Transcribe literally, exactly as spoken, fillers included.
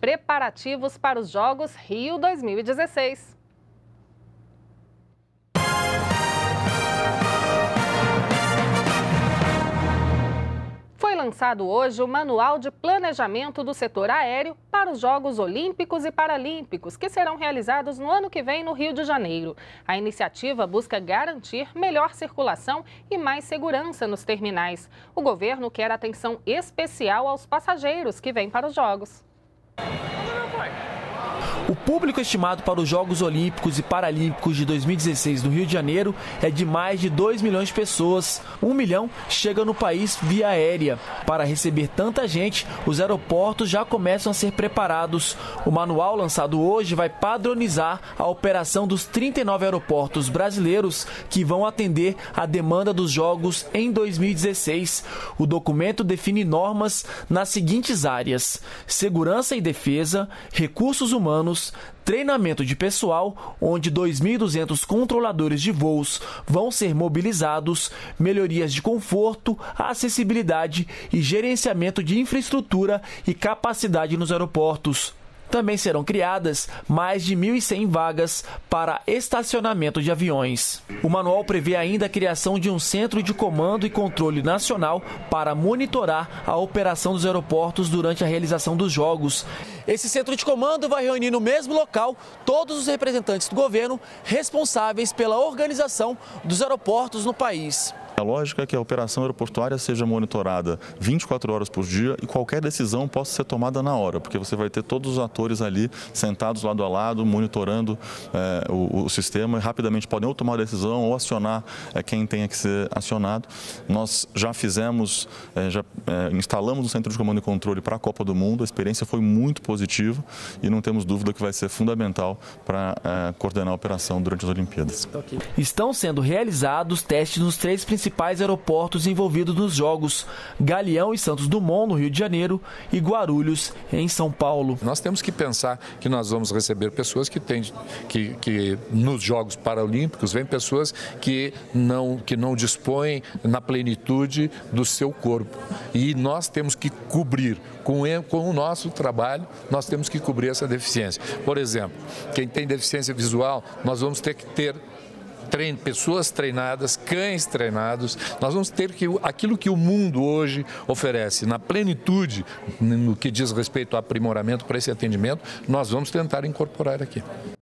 preparativos para os Jogos Rio dois mil e dezesseis. Foi lançado hoje o Manual de Planejamento do Setor Aéreo para os Jogos Olímpicos e Paralímpicos, que serão realizados no ano que vem no Rio de Janeiro. A iniciativa busca garantir melhor circulação e mais segurança nos terminais. O governo quer atenção especial aos passageiros que vêm para os Jogos. O público estimado para os Jogos Olímpicos e Paralímpicos de dois mil e dezesseis no Rio de Janeiro é de mais de dois milhões de pessoas. Um milhão chega no país via aérea. Para receber tanta gente, os aeroportos já começam a ser preparados. O manual lançado hoje vai padronizar a operação dos trinta e nove aeroportos brasileiros que vão atender a demanda dos Jogos em dois mil e dezesseis. O documento define normas nas seguintes áreas: segurança e defesa, recursos humanos, treinamento de pessoal, onde dois mil e duzentos controladores de voos vão ser mobilizados, melhorias de conforto, acessibilidade e gerenciamento de infraestrutura e capacidade nos aeroportos. Também serão criadas mais de mil e cem vagas para estacionamento de aviões. O manual prevê ainda a criação de um centro de comando e controle nacional para monitorar a operação dos aeroportos durante a realização dos Jogos. Esse centro de comando vai reunir no mesmo local todos os representantes do governo responsáveis pela organização dos aeroportos no país. A lógica é que a operação aeroportuária seja monitorada vinte e quatro horas por dia e qualquer decisão possa ser tomada na hora, porque você vai ter todos os atores ali sentados lado a lado, monitorando é, o, o sistema e rapidamente podem ou tomar a decisão ou acionar é, quem tenha que ser acionado. Nós já fizemos, é, já é, instalamos um centro de comando e controle para a Copa do Mundo, a experiência foi muito positiva e não temos dúvida que vai ser fundamental para é, coordenar a operação durante as Olimpíadas. Estão sendo realizados testes nos três principais principais aeroportos envolvidos nos Jogos: Galeão e Santos Dumont, no Rio de Janeiro, e Guarulhos, em São Paulo. Nós temos que pensar que nós vamos receber pessoas que têm, que, que nos Jogos Paralímpicos, vêm pessoas que não, que não dispõem na plenitude do seu corpo. E nós temos que cobrir, com, com o nosso trabalho, nós temos que cobrir essa deficiência. Por exemplo, quem tem deficiência visual, nós vamos ter que ter Trein, pessoas treinadas, cães treinados. Nós vamos ter que aquilo que o mundo hoje oferece na plenitude, no que diz respeito ao aprimoramento para esse atendimento, nós vamos tentar incorporar aqui.